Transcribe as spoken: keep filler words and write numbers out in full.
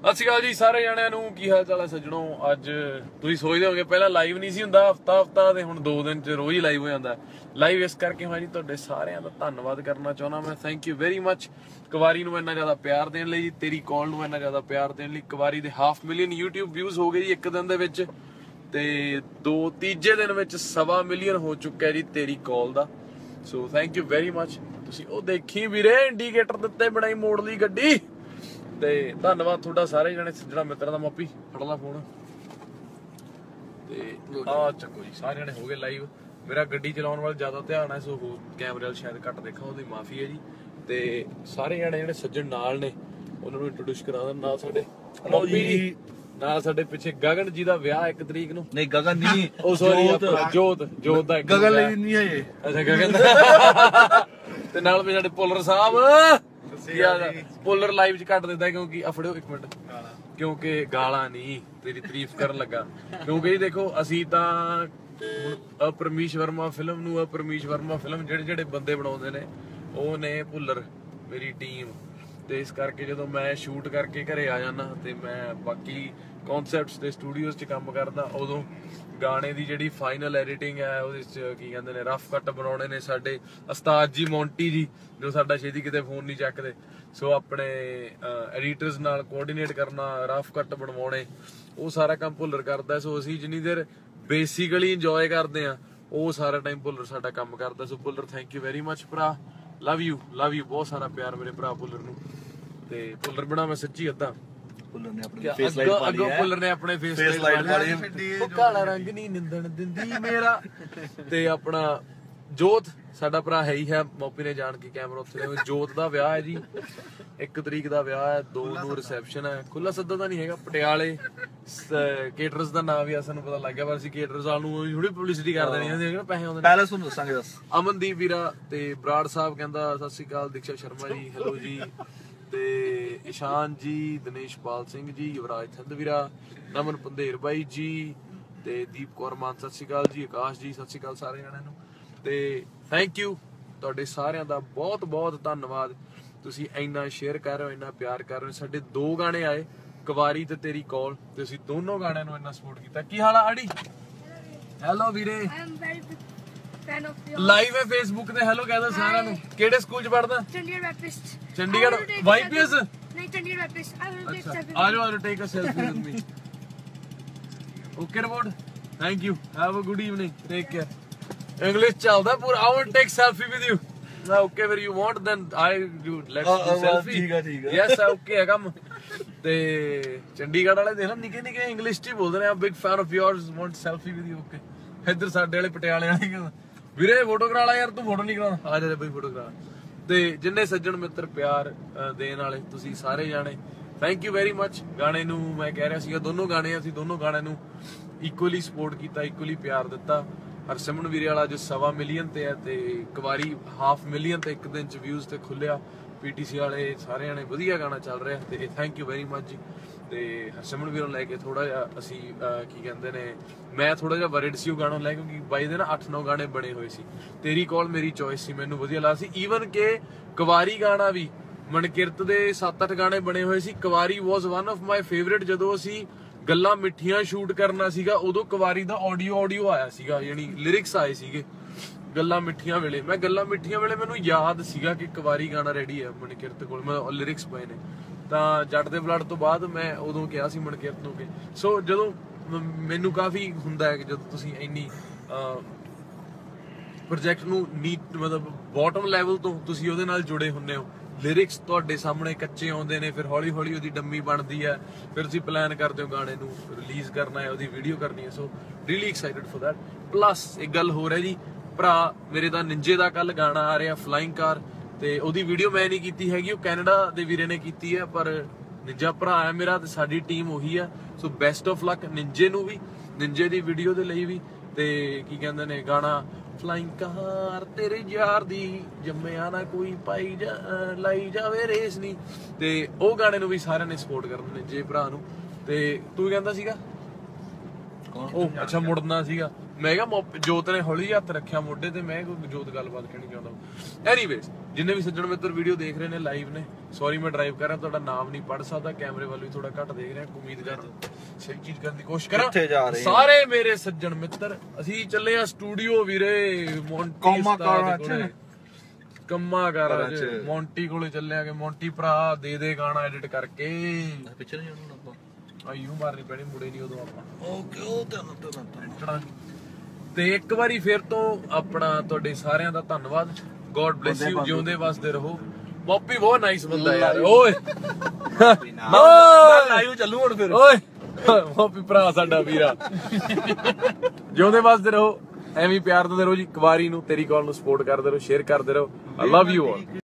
ਸਤਿ ਸ਼੍ਰੀ ਅਕਾਲ ਜੀ ਸਾਰੇ ਜਣਿਆਂ ਨੂੰ। ਕੀ ਹਾਲ ਚਾਲ ਹੈ ਸੱਜਣੋ। ਅੱਜ ਤੁਸੀਂ ਸੋਚਦੇ ਹੋਗੇ ਪਹਿਲਾਂ ਲਾਈਵ ਨਹੀਂ ਸੀ ਹੁੰਦਾ, ਹਫਤਾ ਹਫਤਾ ਤੇ ਹੁਣ ਦੋ ਦਿਨ ਚ ਰੋਜ਼ ਹੀ ਲਾਈਵ ਹੋ ਜਾਂਦਾ। ਲਾਈਵ ਇਸ ਕਰਕੇ ਹੋਇਆ ਜੀ, ਤੁਹਾਡੇ ਸਾਰਿਆਂ ਦਾ ਧੰਨਵਾਦ ਕਰਨਾ ਚਾਹੁੰਦਾ ਮੈਂ। ਥੈਂਕ ਯੂ ਵੈਰੀ ਮੱਚ ਕੁਵਾਰੀ ਨੂੰ ਇੰਨਾ ਜ਼ਿਆਦਾ ਪਿਆਰ ਦੇਣ ਲਈ ਜੀ, ਤੇਰੀ ਕਾਲ ਨੂੰ ਇੰਨਾ ਜ਼ਿਆਦਾ ਪਿਆਰ ਦੇਣ ਲਈ। ਕੁਵਾਰੀ ਦੇ ਹਾਫ ਮਿਲੀਅਨ YouTube ਵਿਊਜ਼ ਹੋ ਗਏ ਜੀ ਇੱਕ ਦਿਨ ਦੇ ਵਿੱਚ, ਤੇ ਦੋ ਤੀਜੇ ਦਿਨ ਵਿੱਚ ਸਵਾ ਮਿਲੀਅਨ ਹੋ ਚੁੱਕਿਆ ਜੀ ਤੇਰੀ ਕਾਲ ਦਾ। So thank you very much. ਤੁਸੀਂ ਉਹ ਦੇਖੀ ਵੀਰੇ ਇੰਡੀਕੇਟਰ ਦਿੱਤੇ ਬਣਾਈ ਮੋੜ ਲਈ ਗੱਡੀ, ਤੇ ਧੰਨਵਾਦ ਤੁਹਾਡਾ ਸਾਰੇ ਜਣੇ ਸੱਜਣਾ ਮਿੱਤਰਾਂ ਦਾ। ਮਾਪੀ ਫੜ ਲਾ ਫੋਨ ਤੇ ਆ ਚੱਕੋ ਜੀ। ਸਾਰੇ ਜਣੇ ਹੋ ਗਏ ਲਾਈਵ। ਮੇਰਾ ਗੱਡੀ ਚਲਾਉਣ ਵੱਲ ਜ਼ਿਆਦਾ ਧਿਆਨ ਹੈ, ਸੋ ਕੈਮਰੇ ਵਾਲ ਸ਼ਾਇਦ ਘੱਟ ਦੇਖਾਂ, ਉਹਦੀ ਮਾਫੀ ਹੈ ਜੀ। ਤੇ ਸਾਰੇ ਜਣੇ ਜਿਹੜੇ ਸੱਜਣ ਨਾਲ ਨੇ ਉਹਨਾਂ ਨੂੰ ਇੰਟਰੋਡਿਊਸ ਕਰਾ ਦਿੰਦਾ। ਨਾਲ ਸਾਡੇ ਮਾਪੀ, ਨਾਲ ਸਾਡੇ ਪਿੱਛੇ ਗਗਨ ਜੀ ਦਾ ਵਿਆਹ ਇੱਕ ਤਰੀਕ ਨੂੰ। ਨਹੀਂ ਗਗਨ ਨਹੀਂ, ਉਹ ਸੌਰੀ ਜੋਤ ਜੋਤ ਦਾ। ਗਗਨ ਲਈ ਨਹੀਂ ਹੈ ਇਹ। ਅੱਛਾ ਗਗਨ ਦਾ। ਤੇ ਨਾਲ ਵੀ ਸਾਡੇ ਪੁੱਲਰ ਸਾਹਿਬ। ਪੁੱਲਰ ਲਾਈਵ ਚ ਕੱਟ ਦਿੰਦਾ ਕਿਉਂਕਿ ਫੜਿਓ ਇੱਕ ਮਿੰਟ, ਕਿਉਂਕਿ ਗਾਲਾਂ ਨਹੀਂ, ਤੇਰੀ ਤਾਰੀਫ ਕਰਨ ਲੱਗਾ। ਕਿਉਂਕਿ ਜੀ ਦੇਖੋ ਅਸੀਂ ਤਾਂ ਹੁਣ ਅਪਰਮੀਸ਼ ਵਰਮਾ ਫਿਲਮ ਨੂੰ ਅਪਰਮੀਸ਼ ਵਰਮਾ ਫਿਲਮ ਜਿਹੜੇ ਜਿਹੜੇ ਬੰਦੇ ਬਣਾਉਂਦੇ ਨੇ ਉਹ ਨੇ ਪੁੱਲਰ, ਮੇਰੀ ਟੀਮ। ਤੇ ਇਸ ਕਰਕੇ ਜਦੋਂ ਮੈਂ ਸ਼ੂਟ ਕਰਕੇ ਘਰੇ ਆ ਜਾਣਾ ਤੇ ਮੈਂ ਬਾਕੀ ਕਨਸੈਪਟਸ ਤੇ ਸਟੂਡੀਓਜ਼ 'ਚ ਕੰਮ ਕਰਦਾ, ਉਦੋਂ ਗਾਣੇ ਦੀ ਜਿਹੜੀ ਫਾਈਨਲ ਐਡੀਟਿੰਗ ਹੈ ਉਹਦੇ 'ਚ ਕੀ ਕਹਿੰਦੇ ਨੇ ਰਫ ਕੱਟ ਬਣਾਉਣੇ ਨੇ ਸਾਡੇ ਉਸਤਾਦ ਜੀ ਮੌਂਟੀ ਜੀ, ਜੋ ਸਾਡਾ ਛੇਤੀ ਕਿਤੇ ਫੋਨ ਨਹੀਂ ਚੱਕਦੇ। ਸੋ ਆਪਣੇ ਐਡੀਟਰਸ ਨਾਲ ਕੋਆਰਡੀਨੇਟ ਕਰਨਾ, ਰਫ ਕੱਟ ਬਣਵਾਉਣੇ, ਉਹ ਸਾਰਾ ਕੰਮ ਭੁੱਲਰ ਕਰਦਾ। ਸੋ ਅਸੀਂ ਜਿੰਨੀ ਦੇਰ ਬੇਸਿਕਲੀ ਇੰਜੋਏ ਕਰਦੇ ਆ ਉਹ ਸਾਰਾ ਟਾਈਮ ਭੁੱਲਰ ਸਾਡਾ ਕੰਮ ਕਰਦਾ। So Bhullar thank you very much ਭਰਾ, ਲਵ ਯੂ ਲਵ ਯੂ, ਬਹੁਤ ਸਾਰਾ ਪਿਆਰ ਮੇਰੇ ਭਰਾ ਭੁੱਲਰ ਨੂੰ। ਤੇ ਭੁੱਲਰ ਬਣਾ ਮੈਂ ਸੱਚੀ ਅੱਧਾ ਭੁੱਲਰ ਨੇ ਆਪਣੇ ਫੇਸ ਲਾਈਟ ਪਾ ਲਈ ਹੈ। ਭੁੱਲਰ ਨੇ ਆਪਣੇ ਫੇਸ ਲਾਈਟ ਪਾ ਲਈ, ਉਹ ਕਾਲਾ ਰੰਗ ਨਹੀਂ ਨਿੰਦਣ ਦਿੰਦੀ ਮੇਰਾ। ਤੇ ਆਪਣਾ ਜੋਤ ਸਾਡਾ ਭਰਾ ਹੈ ਹੀ ਹੈ, ਮੋਪੀ ਨੇ ਜਾਣ ਕੇ ਕੈਮਰਾ ਉੱਥੇ। ਜੋਤ ਦਾ ਵਿਆਹ ਹੈ ਜੀ, ਇੱਕ ਤਰੀਕ ਦਾ ਵਿਆਹ ਹੈ, ਦੋ ਨੂੰ ਰਿਸੈਪਸ਼ਨ ਹੈ। ਖੁੱਲਾ ਸੱਦਾ ਤਾਂ ਨਹੀਂ ਹੈਗਾ, ਪਟਿਆਲੇ। ਕੇਟਰਸ ਦਾ ਨਾਮ ਵੀ ਸਾਨੂੰ ਪਤਾ ਲੱਗ ਗਿਆ, ਪਰ ਅਸੀਂ ਕੇਟਰਸ ਵਾਲ ਨੂੰ ਥੋੜੀ ਪਬਲਿਸਿਟੀ ਕਰ ਦੇਣੀ ਹੈ, ਪੈਸੇ ਆਉਂਦੇ ਨੇ। ਪੈਲਸ ਤੁਹਾਨੂੰ ਦੱਸਾਂਗੇ ਦੱਸ। ਅਮਨਦੀਪ ਵੀਰਾ ਤੇ ਬਰਾੜ ਸਾਹਿਬ ਕਹਿੰਦਾ ਸਤਿ ਸ਼੍ਰੀ ਅਕਾਲ। ਦੀਕਸ਼ਾ ਸ਼ਰਮਾ ਜੀ ਹੈਲੋ ਜੀ, ਤੇ ਇਸ਼ਾਨ ਜੀ, ਦਿਨੇਸ਼ ਪਾਲ ਸਿੰਘ ਜੀ, ਯੁਵਰਾਜ ਥੰਦ ਵੀਰਾ, ਨਮਨ ਪੰਧੇਰ ਬਾਈ ਜੀ, ਤੇ ਦੀਪ ਕੌਰ ਮਾਨ ਸਤਿ ਸ਼੍ਰੀ ਅਕਾਲ ਜੀ, ਆਕਾਸ਼ ਜੀ ਸਤਿ ਸ਼੍ਰੀ ਅਕਾਲ ਸਾਰੇ ਜਣਿਆਂ ਨੂੰ। ਤੇ ਥੈਂਕ ਯੂ ਤੁਹਾਡੇ ਸਾਰਿਆਂ ਦਾ ਬਹੁਤ ਬਹੁਤ ਧੰਨਵਾਦ। ਤੁਸੀਂ ਇੰਨਾ ਸ਼ੇਅਰ ਕਰ ਰਹੇ ਹੋ, ਇੰਨਾ ਪਿਆਰ ਕਰ ਰਹੇ ਹੋ। ਸਾਡੇ ਦੋ ਗਾਣੇ ਆਏ, ਕੁਵਾਰੀ ਤੇ ਤੇਰੀ ਕਾਲ, ਤੇ ਅਸੀਂ ਦੋਨੋਂ ਗਾਣਿਆਂ ਨੂੰ ਇੰਨਾ ਸਪੋਰਟ ਕੀਤਾ। ਕੀ ਹਾਲ ਆ ਆੜੀ? ਹੈਲੋ ਵੀਰੇ, ਲਾਈਵ ਹੈ ਫੇਸਬੁੱਕ ਤੇ। ਹੈਲੋ ਕਹਿ ਦੋ ਸਾਰਿਆਂ ਨੂੰ। ਕਿਹੜੇ ਸਕੂਲ ਚ ਪੜਦਾ? ਚੰਡੀਗੜ੍ਹ ਵੈਪਿਸਟ। ਚੰਡੀਗੜ੍ਹ ਵਾਈਪੀਐਸ? ਨਹੀਂ ਚੰਡੀਗੜ੍ਹ ਵੈਪਿਸਟ। ਆ ਜਾਓ, ਆ ਜਾਓ, take a selfie with me. Okay report, thank you, have a good evening, take care. English ਚੱਲਦਾ ਪੂਰਾ। I want take selfie with you. Okay ਫਿਰ you want then I you let's do selfie. ਠੀਕ ਹੈ ਠੀਕ ਹੈ, yes okay ਹੈ ਕੰਮ। ਤੇ ਚੰਡੀਗੜ੍ਹ ਵਾਲੇ ਦੇਖ ਨਾ ਨਿੱਕੇ ਨਿੱਕੇ ਇੰਗਲਿਸ਼ ਚ ਹੀ ਬੋਲਦੇ ਨੇ। A big fan of yours, want selfie with you. Okay ਇੱਧਰ ਸਾਡੇ ਵਾਲੇ ਪਟਿਆਲੇ ਵਾਲੇ ਕਹਿੰਦਾ ਵੀਰੇ ਫੋਟੋ ਕਰਾ ਲਾ ਯਾਰ, ਤੂੰ ਫੋਟੋ ਨਹੀਂ ਕਰਾਉਣਾ, ਆ ਜਾ ਬਈ ਫੋਟੋ ਕਰਾ। ਤੇ ਜਿੰਨੇ ਸੱਜਣ ਮਿੱਤਰ ਪਿਆਰ ਦੇਣ ਵਾਲੇ ਤੁਸੀਂ ਸਾਰੇ ਜਾਣੇ, ਥੈਂਕ ਯੂ ਵੈਰੀ ਮੱਚ। ਗਾਣੇ ਨੂੰ ਮੈਂ ਕਹਿ ਰਿਹਾ ਸੀਗਾ, ਦੋਨੋਂ ਗਾਣੇ ਅਸੀਂ ਦੋਨੋਂ ਗਾਣਿਆਂ ਨੂੰ ਇਕੁਅਲੀ ਸਪੋਰਟ ਕੀਤਾ, ਇਕੁਅਲੀ ਪਿਆਰ ਦਿੱਤਾ। ਹਰਸਿਮਰਨ ਵੀਰੇ ਵਾਲਾ ਜੋ ਸਵਾ ਮਿਲੀਅਨ ਤੇ ਹੈ, ਤੇ ਕੁਵਾਰੀ ਹਾਫ ਮਿਲੀਅਨ ਤੇ ਇੱਕ ਦਿਨ ਚ ਵਿਊਜ਼ ਤੇ ਖੁੱਲਿਆ। ਪੀਟੀਸੀ ਵਾਲੇ ਸਾਰੇ ਜਾਣੇ ਵਧੀਆ ਗਾਣਾ ਚੱਲ ਰਿਹਾ, ਤੇ ਥੈਂਕ ਯੂ ਵੈਰੀ ਮੱਚ ਜੀ। ਤੇ ਹਰਸਿਮਰਨ ਵੀਰੋਂ ਲੈ ਕੇ ਥੋੜਾ ਜਿਹਾ ਅਸੀਂ ਕੀ ਕਹਿੰਦੇ ਨੇ, ਮੈਂ ਥੋੜਾ ਜਿਹਾ ਵਰਿਡ ਸੀ ਉਹ ਗਾਣਾ ਲੈ, ਕਿਉਂਕਿ ਬਾਈ ਦੇ ਨਾ ਅੱਠ ਨੌ ਗਾਣੇ ਬਣੇ ਹੋਏ ਸੀ। ਤੇਰੀ ਕਾਲ ਮੇਰੀ ਚੋਇਸ ਸੀ, ਮੈਨੂੰ ਵਧੀਆ ਲੱਗਾ ਸੀ। ਈਵਨ ਕਿ ਕੁਵਾਰੀ ਗਾਣਾ ਵੀ, ਮਨਕਿਰਤ ਦੇ ਸੱਤ ਅੱਠ ਗਾਣੇ ਬਣੇ ਹੋਏ ਸੀ। ਕੁਵਾਰੀ was one of my favourite. ਜਦੋਂ ਅਸੀਂ ਗੱਲਾਂ ਮਿੱਠੀਆਂ ਸ਼ੂਟ ਕਰਨਾ ਸੀਗਾ, ਉਦੋਂ ਕੁਵਾਰੀ ਦਾ ਆਡੀਓ ਆਡੀਓ ਆਇਆ ਸੀਗਾ, ਯਾਨੀ ਲਿਰਿਕਸ ਆਏ ਸੀਗੇ ਗੱਲਾਂ ਮਿੱਠੀਆਂ ਵੇਲੇ। ਮੈਂ ਗੱਲਾਂ ਮਿੱਠੀਆਂ ਵੇਲੇ ਮੈਨੂੰ ਯਾਦ ਸੀਗਾ ਕਿ ਕੁਵਾਰੀ ਗਾਣਾ ਰੈਡੀ ਹੈ ਮਨਕਿਰਤ ਕੋਲ, ਮੈਂ ਲਿਰਿਕਸ ਪਏ ਨੇ। ਤਾਂ ਜੱਟ ਦੇ ਬਲੱਡ ਤੋਂ ਬਾਅਦ ਮੈਂ ਉਦੋਂ ਕਿਹਾ ਸੀ ਮਨਕਿਰਤ ਨੂੰ ਕਿ, ਸੋ ਜਦੋਂ ਮੈਨੂੰ ਕਾਫੀ ਹੁੰਦਾ ਹੈ ਕਿ ਜਦੋਂ ਤੁਸੀਂ ਇੰਨੀ ਪ੍ਰੋਜੈਕਟ ਨੂੰ ਨੀਟ ਮਤਲਬ ਬਾਟਮ ਲੈਵਲ ਤੋਂ ਤੁਸੀਂ ਉਹਦੇ ਨਾਲ ਜੁੜੇ ਹੁੰਦੇ ਹੋ, ਲਿਰਿਕਸ ਤੁਹਾਡੇ ਸਾਹਮਣੇ ਕੱਚੇ ਆਉਂਦੇ ਨੇ, ਫਿਰ ਹੌਲੀ ਹੌਲੀ ਉਹਦੀ ਡੰਮੀ ਬਣਦੀ ਹੈ, ਫਿਰ ਤੁਸੀਂ ਪਲਾਨ ਕਰਦੇ ਹੋ ਗਾਣੇ ਨੂੰ ਰਿਲੀਜ਼ ਕਰਨਾ ਹੈ, ਉਹਦੀ ਵੀਡੀਓ ਕਰਨੀ ਹੈ। So really excited for that. Plus ਇੱਕ ਗੱਲ ਹੋਰ ਹੈ ਜੀ, ਭਰਾ ਮੇਰੇ ਦਾ ਨਿੰਜੇ ਦਾ ਕੱਲ ਗਾਣਾ ਆ ਰਿਹਾ ਫਲਾਈਂਗ ਕਾਰ, ਤੇ ਉਹਦੀ ਵੀਡੀਓ ਮੈਂ ਨਹੀਂ ਕੀਤੀ ਹੈਗੀ, ਉਹ ਕੈਨੇਡਾ ਦੇ ਵੀਰੇ ਨੇ ਕੀਤੀ ਹੈ। ਪਰ ਨਿੰਜਾ ਭਰਾ ਹੈ ਮੇਰਾ ਤੇ ਸਾਡੀ ਟੀਮ ਉਹੀ ਆ। ਸੋ ਬੈਸਟ ਆਫ ਲੱਕ ਨਿੰਜੇ ਨੂੰ ਵੀ, ਨਿੰਜੇ ਦੀ ਵੀਡੀਓ ਦੇ ਲਈ ਵੀ। ਤੇ ਕੀ ਕਹਿੰਦੇ ਨੇ ਗਾਣਾ ਫਲਾਈਂਗ ਕਾਰ ਤੇਰੇ ਯਾਰ ਦੀ ਜੰਮਿਆ ਨਾ ਕੋਈ ਪਾਈ ਜਾ ਲਾਈ ਜਾਵੇ ਰੇਸ ਨਹੀਂ, ਤੇ ਉਹ ਗਾਣੇ ਨੂੰ ਵੀ ਸਾਰਿਆਂ ਨੇ ਸਪੋਰਟ ਕਰਨਾ ਨਿੰਜੇ ਭਰਾ ਨੂੰ। ਤੇ ਤੂੰ ਕਹਿੰਦਾ ਸੀਗਾ ਉਹ ਅੱਛਾ ਮੁੜਨਾ ਸੀਗਾ, ਮੈਂ ਕਿਹਾ ਜੋਤ ਨੇ ਹੌਲੀ ਹੱਥ ਰੱਖਿਆ ਮੋਢੇ ਤੇ, ਮੈਂ ਕੋਈ ਜੋਤ ਗੱਲਬਾਤ ਕਹਿਣੀ ਚਾਹੁੰਦਾ। ਐਨੀਵੇਜ਼ ਜਿੰਨੇ ਵੀ ਸੱਜਣ ਮਿੱਤਰ ਵੀਡੀਓ ਦੇਖ ਰਹੇ ਨੇ ਲਾਈਵ ਨੇ, ਸੌਰੀ ਮੈਂ ਡਰਾਈਵ ਕਰ ਰਿਹਾ, ਤੁਹਾਡਾ ਨਾਮ ਨਹੀਂ ਪੜ ਸਕਦਾ, ਕੈਮਰੇ ਵੱਲ ਵੀ ਥੋੜਾ ਘੱਟ ਦੇਖ ਰਿਹਾ, ਉਮੀਦ ਕਰ ਸਹੀ ਚੀਜ਼ ਕਰਨ ਦੀ ਕੋਸ਼ਿਸ਼ ਕਰਾਂ। ਕਿੱਥੇ ਜਾ ਰਹੇ ਸਾਰੇ ਮੇਰੇ ਸੱਜਣ ਮਿੱਤਰ ਅਸੀਂ ਚੱਲੇ ਆ ਸਟੂਡੀਓ ਵੀਰੇ, ਮੌਂਟੀ ਕੰਮਾਂ ਉਸਤਾਦ ਕਾਰਾਂ ਚ। ਕੋਲੇ। ਕੰਮਾਂ ਕਾਰਾਂ ਕਾਰਾਂ ਚ ਚ। ਮੌਂਟੀ ਕੋਲੇ ਚੱਲੇ ਆਗੇ, ਮੌਂਟੀ ਭਰਾ ਦੇ ਦੇ ਗਾਣਾ ਐਡਿਟ ਕਰਕੇ ਪਿੱਛੇ ਨਹੀਂ ਜਾਣਾ ਆਪਾਂ। ਆਯੂ ਮਾਰਨੀ ਪੈਣੀ, ਮੁੜੇ ਨਹੀਂ ਉਦੋਂ ਆਪਾਂ ਓਕੇ ਉਹ ਤੇ ਨਾ ਤੇ ਨਾ ਤੇ ਇੱਕ ਵਾਰੀ ਫਿਰ ਤੋਂ ਆਪਣਾ ਤੁਹਾਡੇ ਸਾਰਿਆਂ ਦਾ ਧੰਨਵਾਦ। ਗੋਡ ਬlesਸ ਯੂ, ਜਿਉਂਦੇ ਵਸਦੇ ਰਹੋ। ਪੌਪੀ ਬਹੁਤ ਨਾਈਸ ਬੰਦਾ ਯਾਰ, ਓਏ ਮੈਂ ਲਾਈਵ ਚੱਲੂ ਹੁਣ ਫਿਰ। ਓਏ ਪੌਪੀ ਭਰਾ ਸਾਡਾ ਵੀਰਾ, ਜਿਉਂਦੇ ਵਸਦੇ ਰਹੋ, ਐਵੇਂ ਪਿਆਰ ਦਿੰਦੇ ਰਹੋ ਜੀ। ਕੁਵਾਰੀ ਨੂੰ, ਤੇਰੀ ਕਾਲ ਨੂੰ ਸਪੋਰਟ ਕਰਦੇ ਰਹੋ, ਸ਼ੇਅਰ ਕਰਦੇ ਰਹੋ। I love you all.